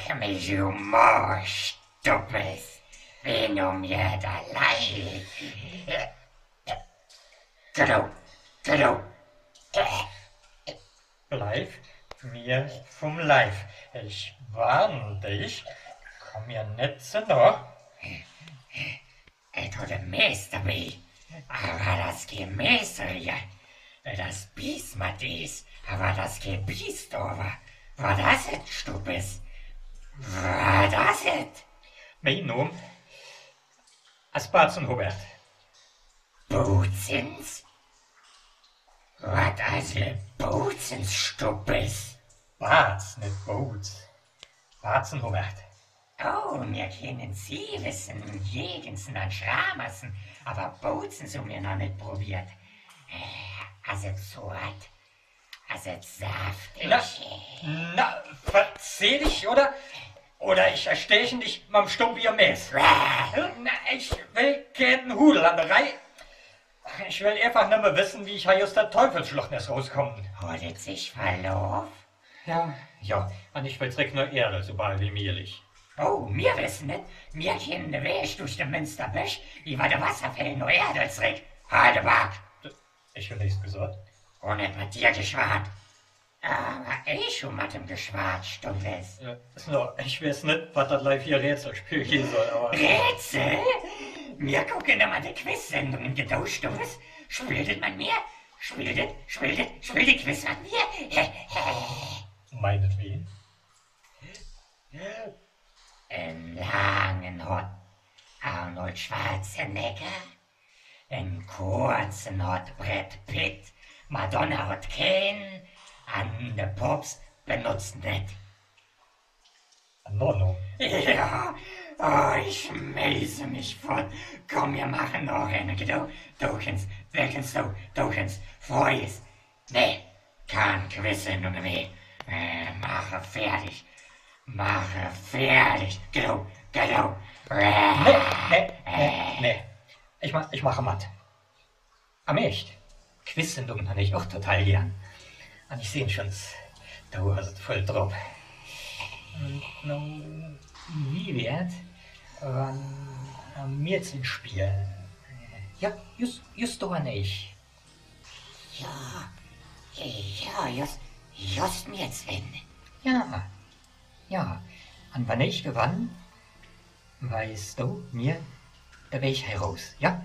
mich, du Moorstuppes, wenn du mir da leid. Genau. Bleib mir vom Leib. Ich warn dich, komm mir nicht zu nah. Es tut dem Meister weh, aber das Gemeister hier, das Biest mit is, aber das Gebiest over. War das et, Stuppes? War das et? Mein Name ist Barzen Hubert. Bootsens? Wat also Bootsens, Stuppes? Barz, nicht Boots. Barzen Hubert. Oh, mir kennen Sie wissen, jedensen an Schramersen, aber Bootsens haben wir noch nicht probiert. Also zart, also saftig. Na, verzeih dich, oder? Oder ich erstechen dich mit dem Stumpi am Mäß. Na, ich will keinen Hudel an der Reihe. Ich will einfach nur mal wissen, wie ich hier aus der Teufelsschluchtnis rauskomme. Hodet sich verlauf? Ja, und ich will zurück nur Erde, so bald wie möglich. Oh, wir wissen nicht. Wir kennen den Weg durch den Münsterbüsch, über die Wasserfälle nur Erde zurück. Halt wach. Ich will nichts gesagt. Und nicht mit dir geschwart. Aber ich schon mit dem geschwart, Stumpfes. So, ich weiß nicht, was das live hier Rätselspiel hier soll, aber... Rätsel? Wir gucken immer die Quiz-Sendungen getauscht, Stumpfes. Spieltet man mir? Spieltet Quiz mit mir? Meinetwegen. Im langen Hot Arnold Schwarzenegger, im kurzen Hot Brett Pitt, Madonna Hot Kane, an de Pops benutzt nicht. No. Ja, oh, ich schmeiße mich fort. Komm, wir machen noch eine. Du kennst, Freues. Nee, kein Quiz-Sendung mehr. Mache fertig. Genau. Nee. Ich mache matt. Am echt. Quiz-Sendungen habe ich auch total gern. Und ich sehe schon, du hast voll drauf. Und wie wird, wann mir zu spielen? Ja, just da nicht. Ja, just mir Sven. Ja. Und wenn ich gewann, weißt du mir der Weg heraus, ja?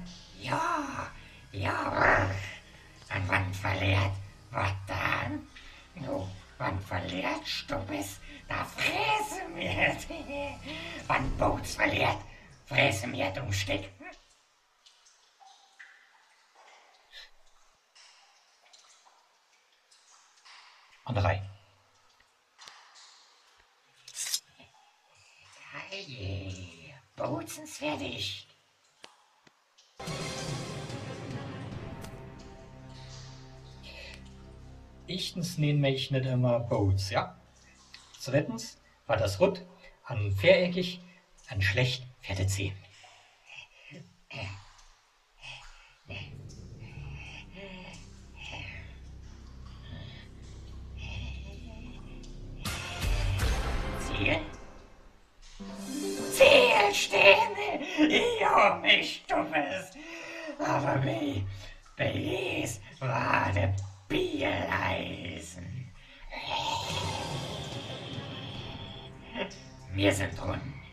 Ja. Und wann verliert, was dann? Wann verliert Stuppes, da fräse mir. Wann Boots verliert, fräse mir dumm Stück. Und drei. Hey, Bootsens fertig. Erstens nennen mich nicht immer Boots, ja? Zweitens war das Rut an viereckig, an schlecht fährte 10. Zielsterne, ja, mich Dummes. Aber Bees war der Bieleisen. Wir sind drin.